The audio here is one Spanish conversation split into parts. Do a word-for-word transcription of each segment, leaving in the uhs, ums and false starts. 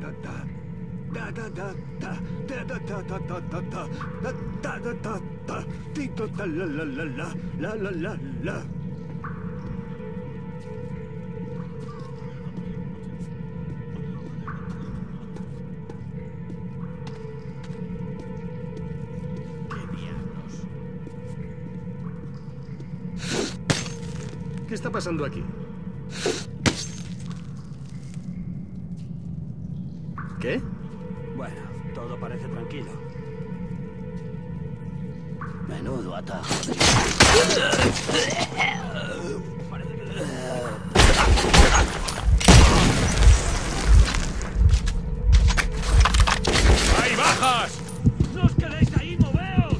¿Qué está pasando aquí? ¿Qué? Bueno, todo parece tranquilo. Menudo atajo. ¡Hay bajas! ¡No os quedéis ahí, moveos!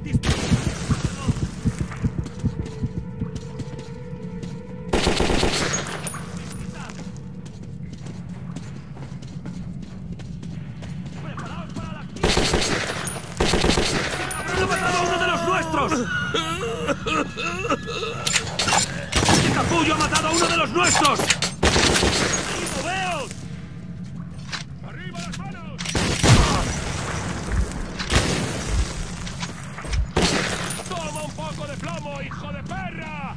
¡Preparaos para la acción! ¡Habrán matado a uno de los nuestros! ¡Este capullo ha matado a uno de los nuestros! ¡Ahí, moveos! ¡Arriba las manos! ¡Toma un poco de plomo, hijo de perra!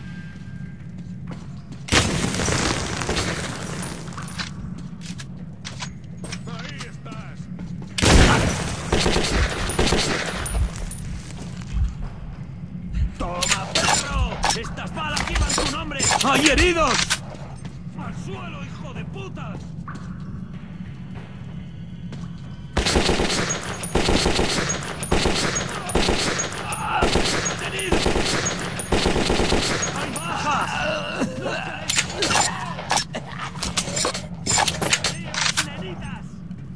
Ahí estás. ¡Toma, perro! ¡Estas balas llevan tu nombre! ¡Hay heridos! ¡Al suelo, hijo de putas! ¡Detenido! ¡Hay bajas! ¡Tíos, nenitas!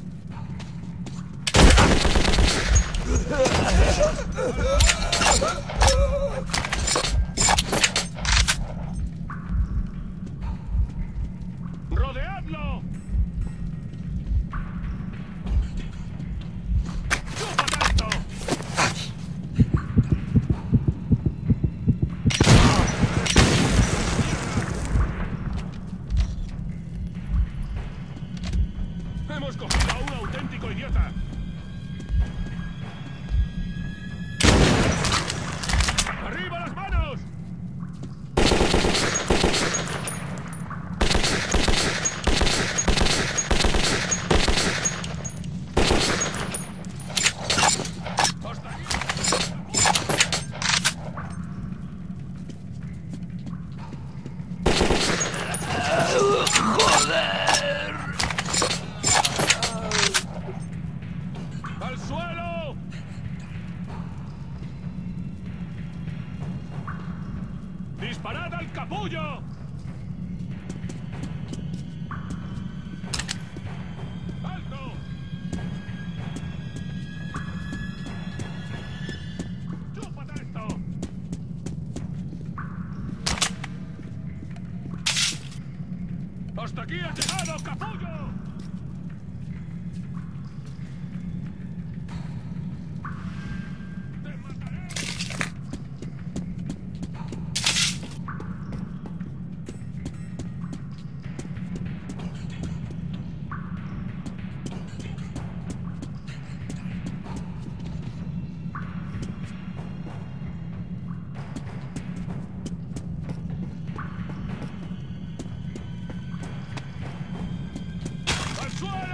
¡Rodeadlo! ¡Chúpate esto! ¡Hemos cogido a un auténtico idiota! ¡Arriba las manos! ¡Hasta aquí! ¡Al suelo! ¡Disparad al capullo! ¡Alto! ¡Chúpate esto! ¡Hasta aquí ha llegado, capullo! ¡Te mataré! ¡Al suelo!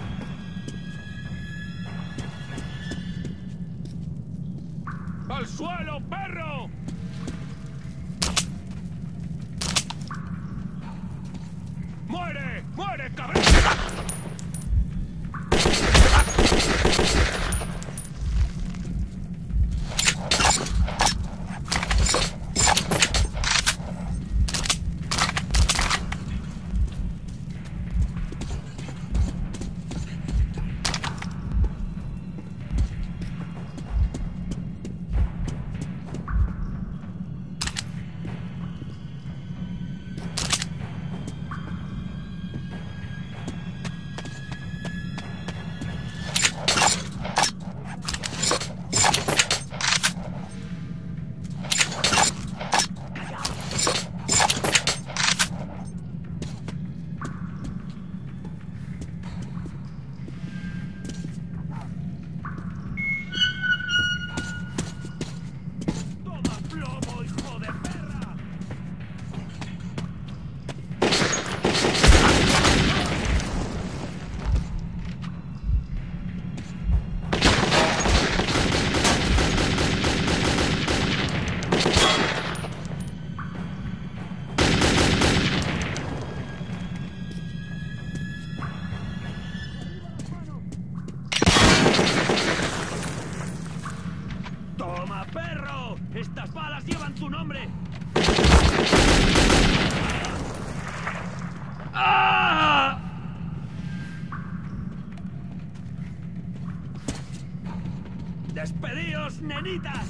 ¡Al suelo, perro! ¡Muere! ¡Muere, cabrón! ¡Estas balas llevan tu nombre! ¡Ah! ¡Despedíos, nenitas!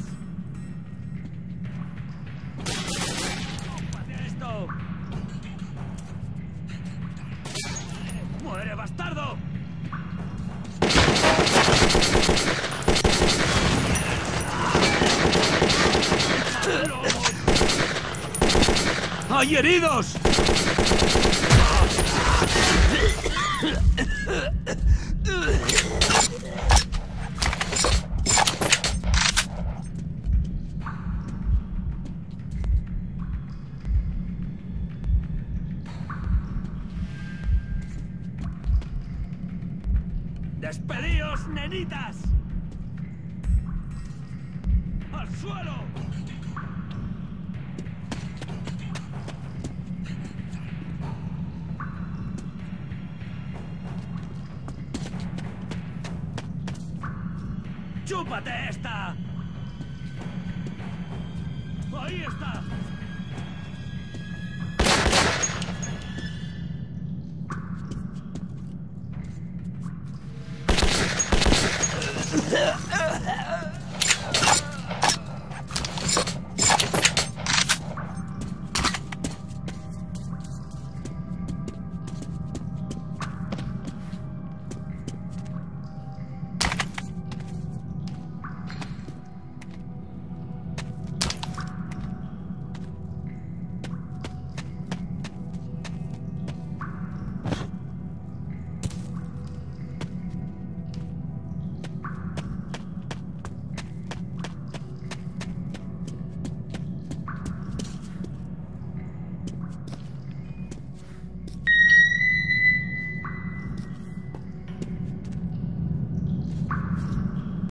¡Chúpate esto! ¡Muere, bastardo! ¡Hay heridos! ¡Despedíos, nenitas! ¡Al suelo! ¡Chúpate esta! ¡Ahí está!